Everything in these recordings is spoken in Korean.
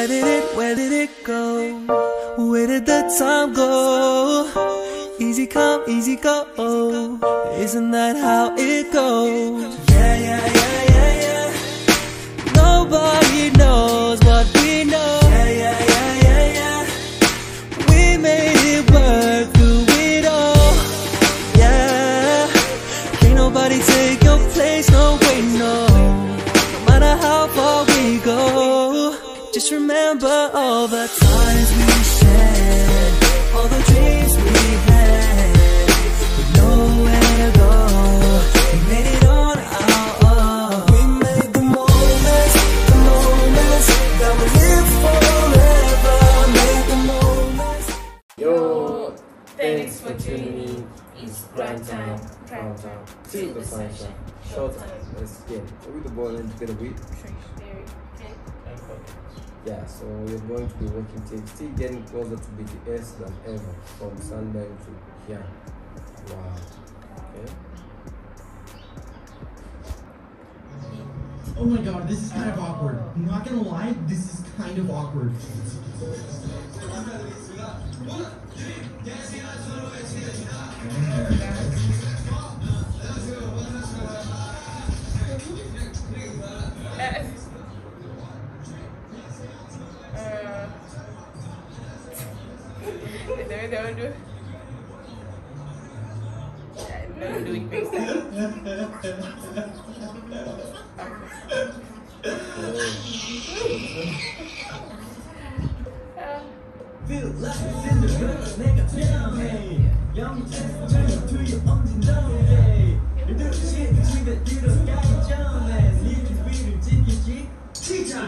where did it go? Where did the time go? Easy come, easy go. Isn't that how it goes? Yeah, yeah, yeah, yeah, yeah. Nobody knows what we know. Yeah, yeah, yeah, yeah, yeah. We made it work through it all. Yeah. Can't nobody take your place, no way, no. No matter how far we go, just remember all the times we shared, all the dreams we had, with nowhere to go. We made it on our own. We made the moments that will live forever. Made the moments. Yo, thanks for tuning in. It's grind time, till the sunshine. Short time. Let's get with the ball in together with. Yeah, so we're going to be working TXT, getting closer to BTS than ever, from sunbaenim to hyung. Wow. Okay. Oh my god, this is kind of awkward. I'm not gonna lie, this is kind of awkward. Don't do it face time. Feel like it's in the room, nigga. Young turn to your own hey. You do shit, you that you don't got your John ass. You can read it, take your G. Teach her.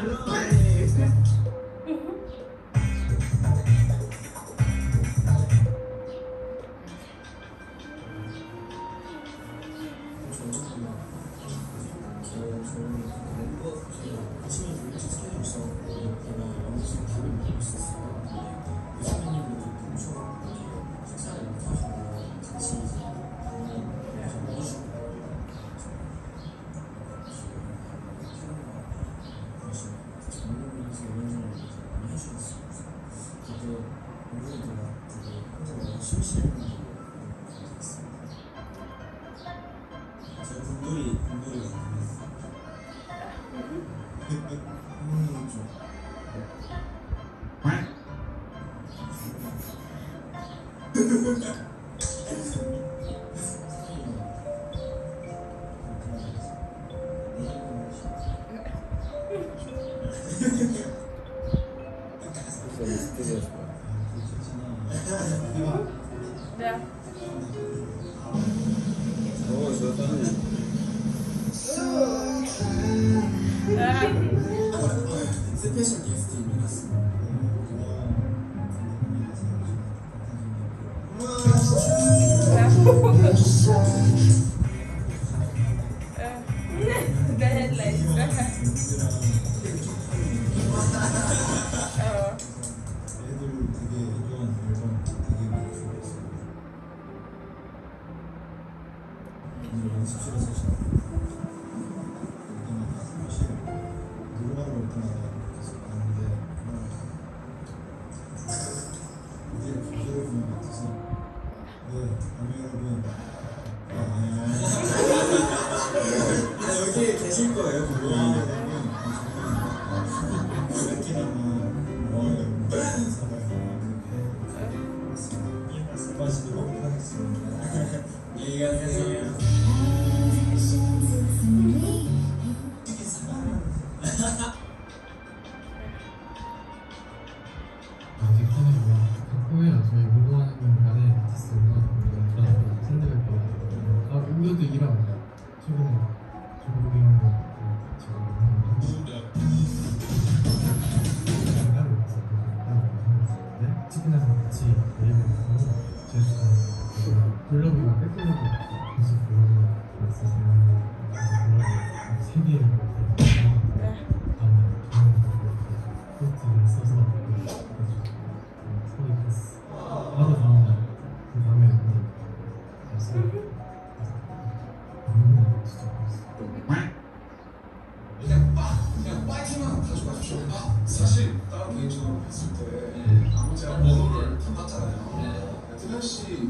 So mysterious one. Yeah. Oh, so funny. 스페셜 게스트입니다. The headlights. 애들 되게 이번 앨범 되게 많이 좋아했어요. 오늘 연습실에서 사실 녹음하러 올 때마다 계속 가는데 이제 구조를 보는 것 같아서 네, 아미 여러분 여기 계실 거예요, 분명히. 안녕히 가세요. 후회야. 저희 무도하는 간에 아티스트 음악입니다. 샌드백 우리도 일하고 최근에 중국이 형도 같이 하고 있어서 있는데 치킨에서 같이 레이블 하고 제주도 블로그가 백블로그 계속 블로그 있으세요. 세 개의 다음에 포인트를 써서 나도 다음날 그 다음에 봤어요. 진짜 그냥 파이팅만 가져가십시오. 사실 저랑 개인적으로 봤을 때 제가 번호를 바꿨잖아요. 태현 씨.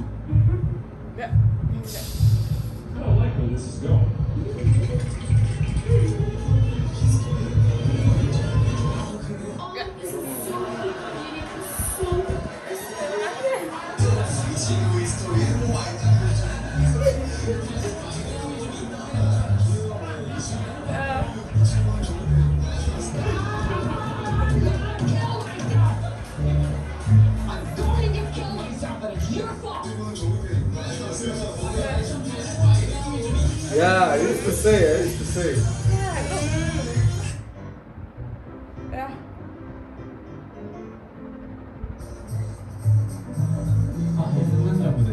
Yeah, I used to say. Yeah. 승난자 무대.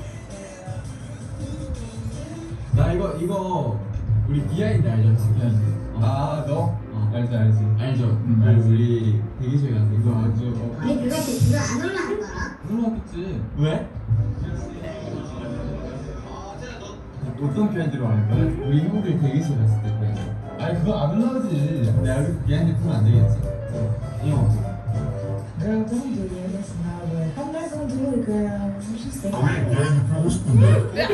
나 이거 우리 비하인드 알죠? 비하인드. 아, 너? 알지. 알죠. 우리 대기실 가서 이거 아주 아니 그거 안 올라간 거야? 올라왔겠지. 왜? 어떤 비하인드로 할 거야? 우리 형들 대기실 갔을 때 비하인드. 아니 그거 안 올라오지. 내가 여기 비하인드 풀면 안 되겠지. 이거. 여러분 모르겠으나 한달 정도 그 수시생 보고 싶은데.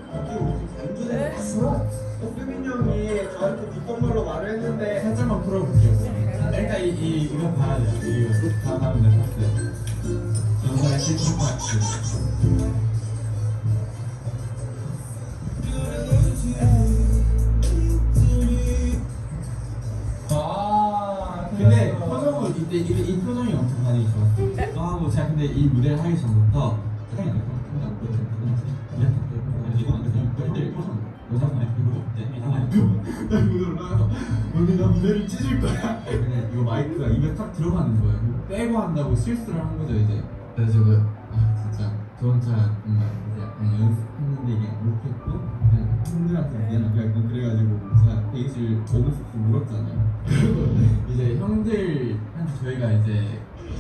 수빈이 형이 저한테 뒷건물로 말을 했는데 살짝만 풀어볼게요. 일단 이거 봐야 돼. 이거 다 나오면 돼. 파트. 영상의 실수 파트. 근데 표정은 이때 이 표정이 엄청 많이 좋았어. 뭐 제가 근데 이 무대를 하기 전부터 오늘 나 무대를 찢을 거야. 그냥 이거 마이크가 입에 탁 들어가는 거예요. 빼고 한다고 실수를 한 거죠 이제. 그래서 진짜 저번 차 이제 약간 연습했는데 이게 못했고 그냥 형들한테 미안하고 그래가지고 제가 베이스를 오버스트 물었잖아요. 그리고 이제 형들한테 저희가 이제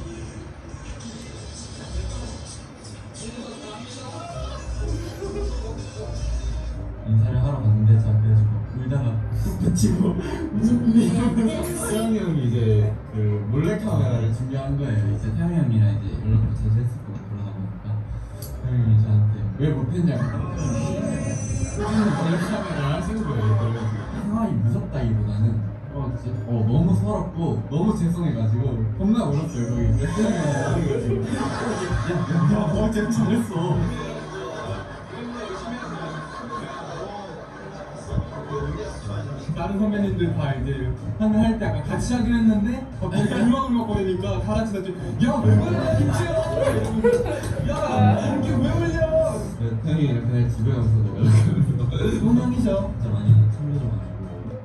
인사를 하러 갔는데 제가 그래가지고 울다가 툭 붙이고 태영이 형이 이제 그 몰래카메라를 준비한 거예요. 이제 태영이 형이랑 이제 연락도 자주 했었고 그러다 보니까 태영이 형이 저한테 왜 못했냐고 몰래카메라를 하신 거예요. 그래가지고 상황이 무섭다기보다는 너무 서럽고 너무 죄송해가지고 겁나 울었어요. 거기 태영이 형이 그래가지고 야 진짜 잘했어. 다른 선배님들 다 이제 할 때 약간 같이 하긴 했는데 갑자기 음악을 막 보니까 다 같이 나중에 야왜 그래 김치야 야 이렇게 왜 울려 태영이랑 그날 집에 가서도 연락하면서 소명이죠. 진짜 많이 챙겨줘가지고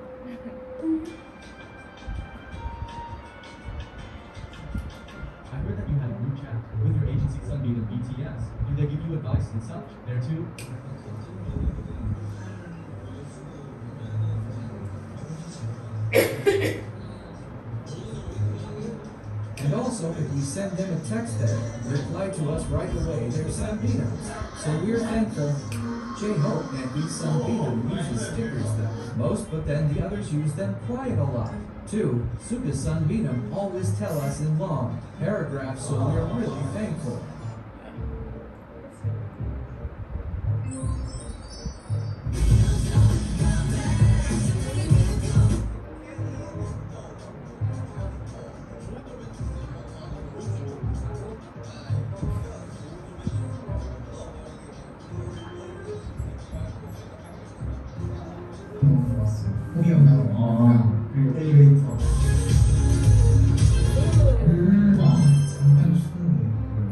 I heard that you had a group chat with your agency sunbaenim BTS. Do they give you advice and such there too? And also, if you send them a text that reply to us right away, they're sunbaenim. So we're thankful. J-Hope and B Sunbaenim uses stickers the most, but then the others use them quite a lot. 2. Suka Sunbaenim always tell us in long paragraphs, so we're really thankful. 호기형 나오고 그리고 엘리베이터 잠깐 추운데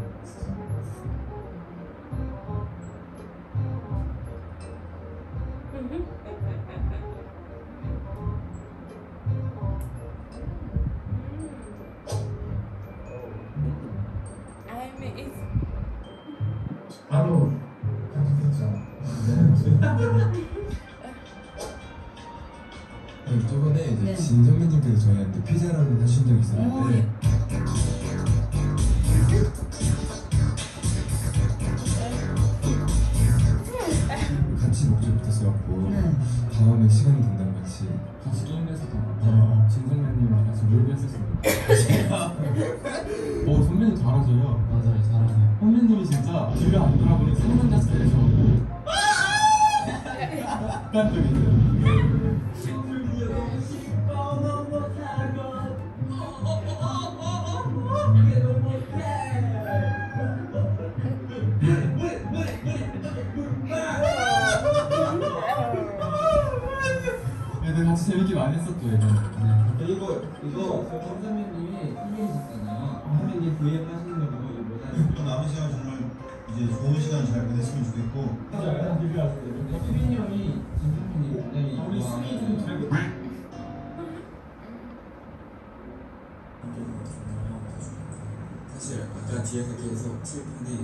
바로 편집했죠. 저번에 이제 네. 진 선배님께서 저희한테 피자라는 하신 적이 있었는데 같이 먹지 못했어갖고 다음에 시간이 된다면 같이 게임에서도 진 선배님이랑 같이 놀고 했었어요. 맞아요. 맞아요. 잘하네. 선배님이 진짜 뒤를 안 돌아보니 상남자스 되셔가지고 깜짝이야. 애들 같이 재밌게 많이 했었죠, 얘들. 네. 이거 선생님이 선배님이셨잖아요. 선배님 V앱 하시는 거 보고 이거 모자이크. 남은 시간 정말 이제 좋은 시간 잘 보냈으면 좋겠고. 수빈이 형이 진수빈이 굉장히 우리 수빈이 좀잘 사실 아까 뒤에서 계속 칠판에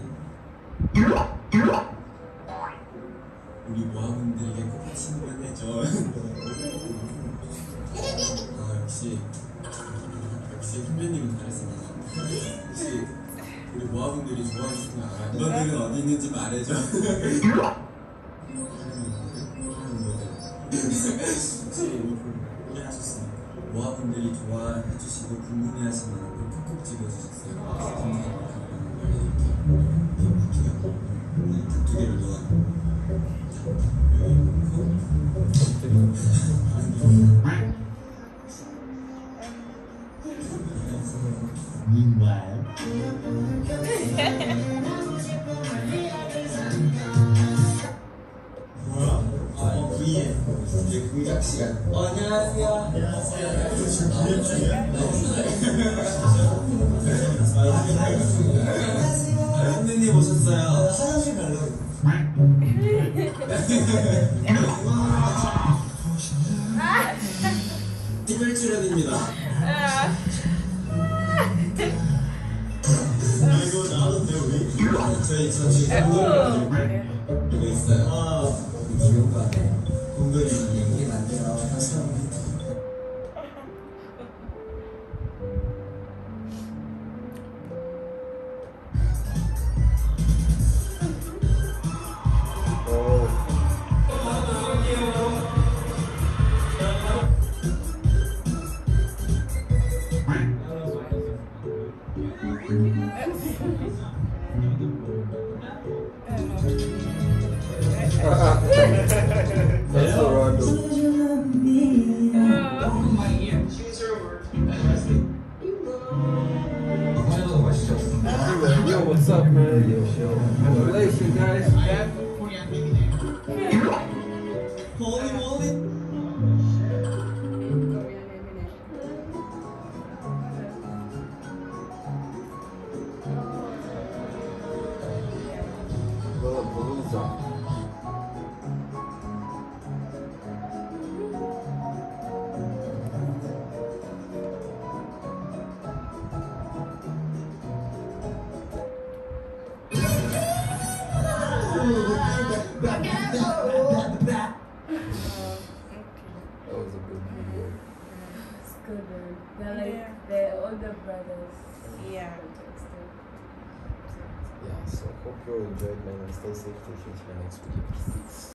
우리 모아분들에게 꼭 하시면 해줘. 아 역시 선배님은 잘했습니다. 혹시 우리 모아분들이 좋아해 주시면 알아요. 너들은 어디 있는지 말해줘. 혹시 우리 하셨습니까? 모아분들이 좋아해 주시고 궁금해하시면 콕콕 찍어주셨어요. 두 개를 넣어. Meanwhile. 뭐야? V에 이제 공작 시간. 안녕하세요. 안녕하세요. 지금 V앱 중이야? 선생님 오셨어요. 화장실 가려고. 특별 출연입니다. 이거 나와도 돼요, 우리? 저 지금 이거 있어요. 귀여운 거 같아요. 공돌이 이게 만들어 다시 한번. That's so random. Yo, what's up, man? Yo, relation, guys. Holy moly. That was a good video. It's good, man. They're like the older brothers. Yeah. Yeah, so hope you all enjoyed, man, and stay safe till next week.